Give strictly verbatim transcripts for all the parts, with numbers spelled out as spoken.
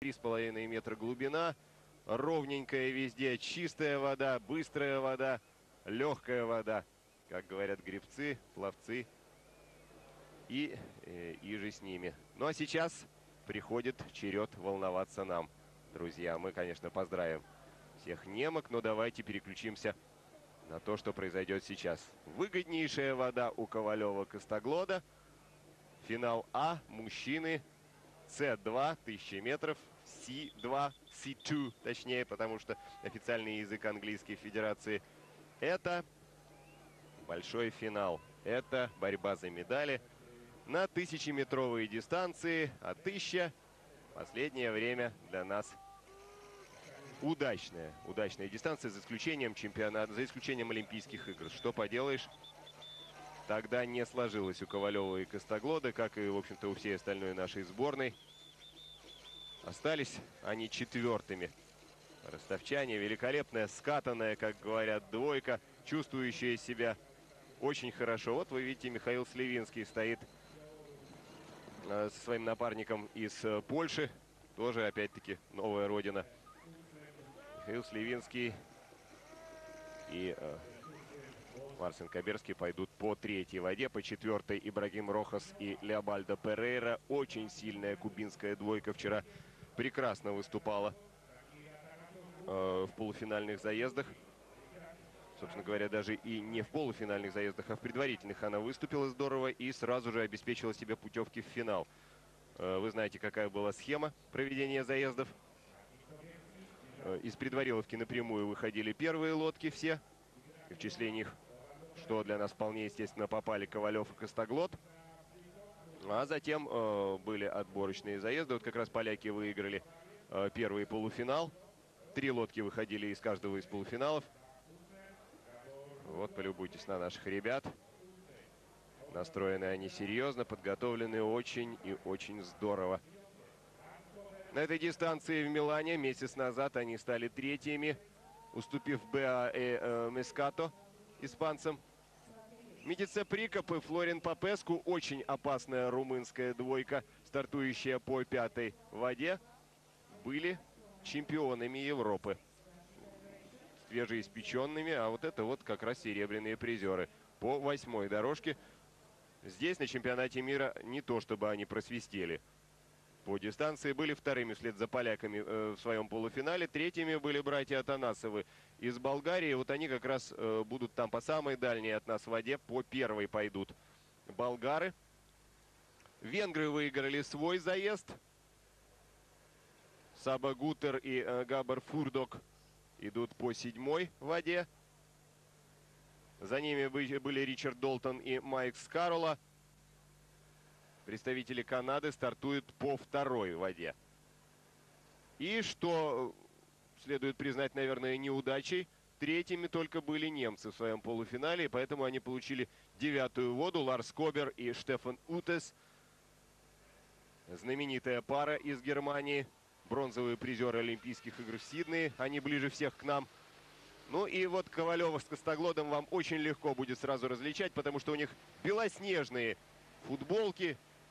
три с половиной метра глубина. Ровненькая везде, чистая вода, быстрая вода, легкая вода. Как говорят гребцы, пловцы и, э, и же с ними. Ну а сейчас приходит черед волноваться нам, друзья. Мы, конечно, поздравим всех немок, но давайте переключимся на то, что произойдет сейчас. Выгоднейшая вода у Ковалева-Костоглода. Финал А, мужчины, С два, тысяча метров, С два, С два, точнее, потому что официальный язык английской федерации. Это большой финал. Это борьба за медали на тысячеметровые дистанции, а тысяча последнее время для нас удачная. Удачная дистанция, за исключением чемпионата, за исключением Олимпийских игр. Что поделаешь, тогда не сложилось у Ковалева и Костоглода, как и, в общем-то, у всей остальной нашей сборной. Остались они четвертыми. Ростовчане, великолепная, скатанная, как говорят, двойка, чувствующая себя очень хорошо. Вот вы видите, Михаил Сливинский стоит э, со своим напарником из э, Польши. Тоже, опять-таки, новая родина. Михаил Сливинский и э, Марсен Каберский пойдут по третьей воде. По четвертой Ибрагим Рохас и Леобальдо Перейра. Очень сильная кубинская двойка вчера прекрасно выступала э, в полуфинальных заездах. Собственно говоря, даже и не в полуфинальных заездах, а в предварительных она выступила здорово и сразу же обеспечила себе путевки в финал. Э, вы знаете, какая была схема проведения заездов. Э, из предвариловки напрямую выходили первые лодки все. И в числе них, что для нас вполне естественно, попали Ковалев и Костоглод. А затем э, были отборочные заезды. Вот как раз поляки выиграли э, первый полуфинал. Три лодки выходили из каждого из полуфиналов. Вот, полюбуйтесь на наших ребят. Настроены они серьезно, подготовлены очень и очень здорово. На этой дистанции в Милане месяц назад они стали третьими, уступив Беа и э, Мескато испанцам. Медице Прикоп и Флорин Попеску, очень опасная румынская двойка, стартующая по пятой воде, были чемпионами Европы. Свежеиспеченными, а вот это вот как раз серебряные призеры по восьмой дорожке. Здесь на чемпионате мира не то чтобы они просвистели. По дистанции были вторыми вслед за поляками э, в своем полуфинале. Третьими были братья Атанасовы из Болгарии. Вот они как раз э, будут там по самой дальней от нас воде. По первой пойдут болгары. Венгры выиграли свой заезд. Саба Гутер и э, Габар Фурдок идут по седьмой воде. За ними были Ричард Долтон и Майк Скарола. Представители Канады стартуют по второй воде. И что следует признать, наверное, неудачей, третьими только были немцы в своем полуфинале, и поэтому они получили девятую воду. Ларс Кобер и Штефан Утес. Знаменитая пара из Германии. Бронзовые призеры Олимпийских игр в Сиднее. Они ближе всех к нам. Ну и вот Ковалева с Костоглодом вам очень легко будет сразу различать, потому что у них белоснежные футболки.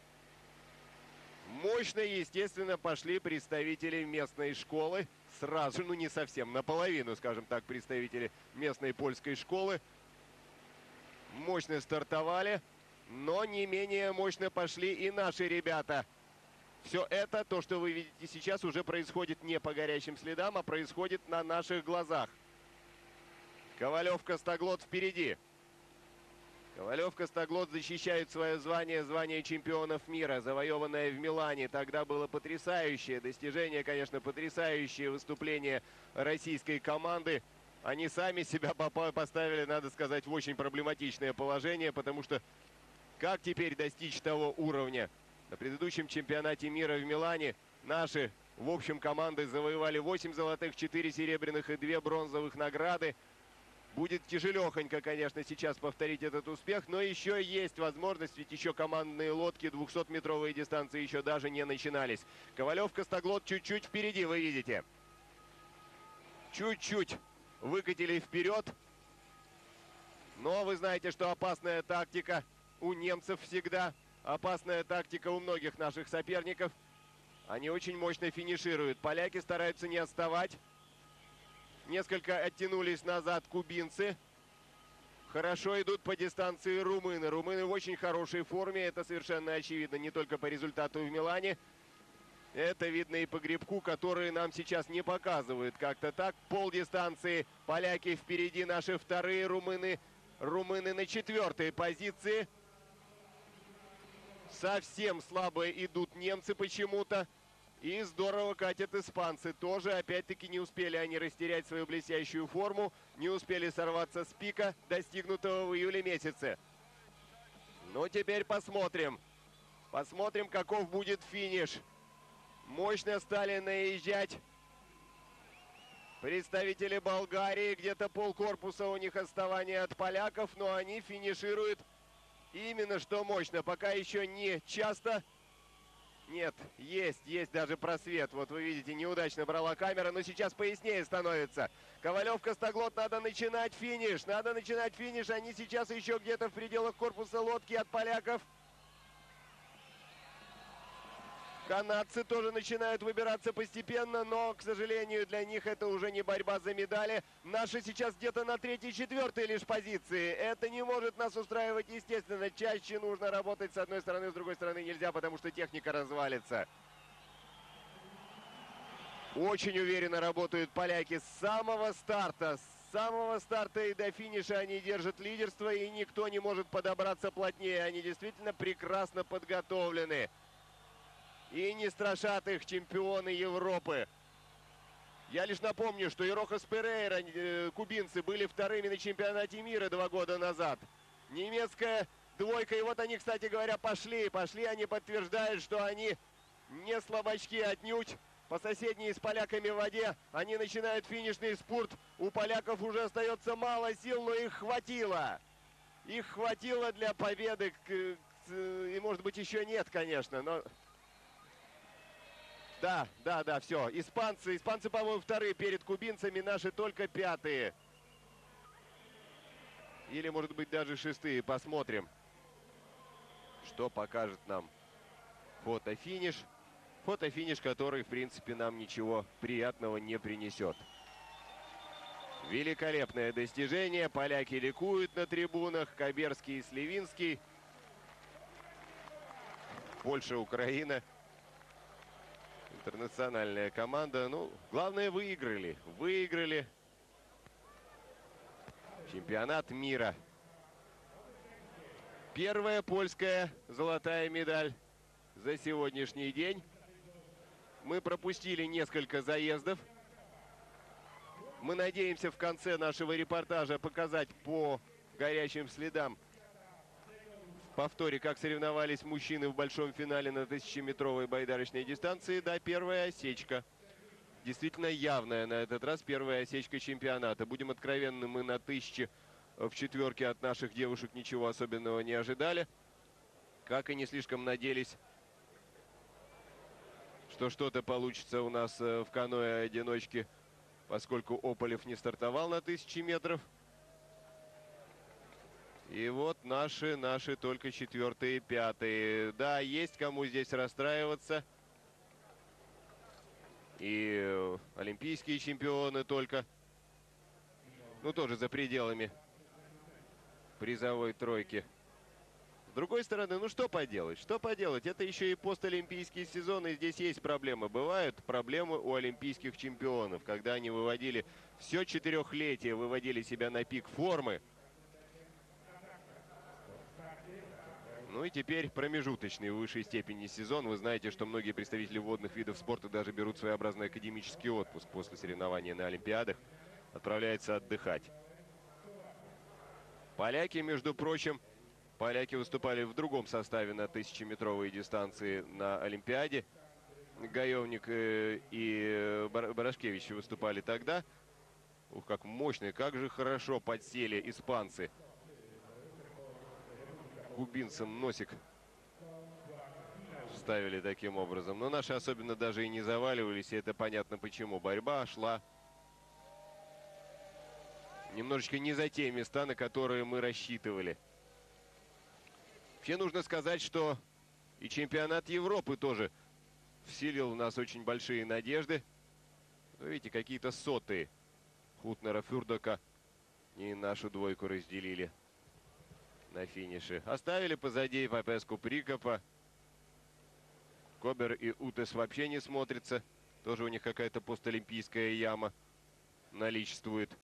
Мощно, естественно, пошли представители местной школы. Сразу, ну не совсем, наполовину, скажем так, представители местной польской школы. Мощно стартовали, но не менее мощно пошли и наши ребята. Все это, то, что вы видите сейчас, уже происходит не по горячим следам, а происходит на наших глазах. Ковалев, Костоглод впереди. Ковалев, Костоглод защищают свое звание, звание чемпионов мира, завоеванное в Милане. Тогда было потрясающее достижение, конечно, потрясающее выступление российской команды. Они сами себя поставили, надо сказать, в очень проблематичное положение, потому что как теперь достичь того уровня? На предыдущем чемпионате мира в Милане наши, в общем, команды завоевали восемь золотых, четыре серебряных и две бронзовых награды. Будет тяжелехонько, конечно, сейчас повторить этот успех, но еще есть возможность, ведь еще командные лодки, двухсотметровые дистанции еще даже не начинались. Ковалев, Костоглод чуть-чуть впереди, вы видите. Чуть-чуть выкатили вперед. Но вы знаете, что опасная тактика у немцев всегда. Опасная тактика у многих наших соперников. Они очень мощно финишируют. Поляки стараются не отставать. Несколько оттянулись назад кубинцы. Хорошо идут по дистанции румыны. Румыны в очень хорошей форме. Это совершенно очевидно не только по результату в Милане. Это видно и по гребку, который нам сейчас не показывают. Как-то так. Пол дистанции. Поляки впереди, наши вторые. Румыны, румыны на четвертой позиции. Совсем слабо идут немцы почему-то. И здорово катят испанцы. Тоже, опять-таки, не успели они растерять свою блестящую форму. Не успели сорваться с пика, достигнутого в июле месяце. Ну, теперь посмотрим. Посмотрим, каков будет финиш. Мощно стали наезжать представители Болгарии. Где-то полкорпуса у них отставание от поляков. Но они финишируют именно что мощно. Пока еще не часто. Нет, есть, есть даже просвет. Вот вы видите, неудачно брала камера, но сейчас пояснее становится. Ковалев, Костоглот, надо начинать финиш. Надо начинать финиш. Они сейчас еще где-то в пределах корпуса лодки от поляков. Канадцы тоже начинают выбираться постепенно, но, к сожалению, для них это уже не борьба за медали. Наши сейчас где-то на третьей-четвертой лишь позиции. Это не может нас устраивать, естественно. Чаще нужно работать с одной стороны, с другой стороны нельзя, потому что техника развалится. Очень уверенно работают поляки с самого старта. С самого старта и до финиша они держат лидерство, и никто не может подобраться плотнее. Они действительно прекрасно подготовлены. И не страшат их чемпионы Европы. Я лишь напомню, что и Рохас Перейра, э, кубинцы, были вторыми на чемпионате мира два года назад. Немецкая двойка. И вот они, кстати говоря, пошли. Пошли, они подтверждают, что они не слабачки отнюдь. По соседней с поляками в воде они начинают финишный спурт. У поляков уже остается мало сил, но их хватило. Их хватило для победы. И, может быть, еще нет, конечно, но... Да, да, да, все. Испанцы, испанцы, по-моему, вторые перед кубинцами, наши только пятые. Или, может быть, даже шестые. Посмотрим, что покажет нам фотофиниш. Фотофиниш, который, в принципе, нам ничего приятного не принесет. Великолепное достижение. Поляки ликуют на трибунах. Каберский и Сливинский. Польша, Украина. Интернациональная команда. Ну, главное, выиграли. Выиграли чемпионат мира. Первая польская золотая медаль за сегодняшний день. Мы пропустили несколько заездов. Мы надеемся в конце нашего репортажа показать по горячим следам в повторе, как соревновались мужчины в большом финале на тысячеметровой байдарочной дистанции. Да, первая осечка. Действительно явная на этот раз первая осечка чемпионата. Будем откровенны, мы на тысяче в четверке от наших девушек ничего особенного не ожидали. Как и не слишком надеялись, что что-то получится у нас в каноэ-одиночке, поскольку Ополев не стартовал на тысяче метров. И вот наши, наши только четвертые и пятые. Да, есть кому здесь расстраиваться. И олимпийские чемпионы только. Ну, тоже за пределами призовой тройки. С другой стороны, ну что поделать? Что поделать? Это еще и постолимпийский сезон, и здесь есть проблемы. Бывают проблемы у олимпийских чемпионов, когда они выводили все четырехлетие, выводили себя на пик формы. Ну и теперь промежуточный в высшей степени сезон. Вы знаете, что многие представители водных видов спорта даже берут своеобразный академический отпуск после соревнований на Олимпиадах. Отправляются отдыхать. Поляки, между прочим, поляки выступали в другом составе на тысячеметровой дистанции на Олимпиаде. Гаевник и Барашкевич выступали тогда. Ух, как мощно, как же хорошо подсели испанцы. Кубинцам носик ставили таким образом. Но наши особенно даже и не заваливались, и это понятно почему. Борьба шла немножечко не за те места, на которые мы рассчитывали. Вообще нужно сказать, что и чемпионат Европы тоже вселил в нас очень большие надежды. Но видите, какие-то сотые Хутнера, Фюрдока и нашу двойку разделили на финише. Оставили позади Попеску, Прикопа. Кобер и Утес вообще не смотрятся. Тоже у них какая-то постолимпийская яма наличествует.